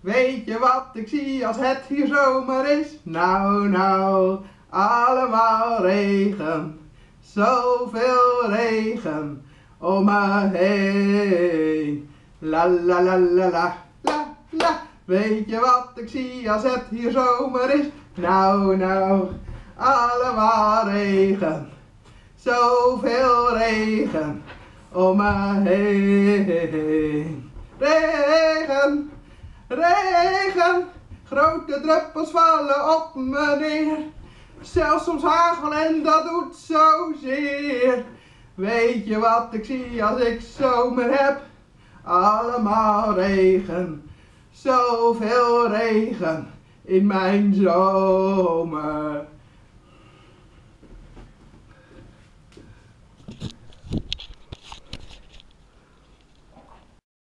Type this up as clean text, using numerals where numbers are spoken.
Weet je wat ik zie als het hier zomer is? Nou, nou, allemaal regen. Zoveel regen om me heen. La la la la la la la. Weet je wat ik zie als het hier zomer is? Nou, nou, allemaal regen. Zoveel regen om me heen. Regen, regen, grote druppels vallen op me neer. Zelfs soms hagel en dat doet zozeer. Weet je wat ik zie als ik zomer heb? Allemaal regen, zoveel regen in mijn zomer.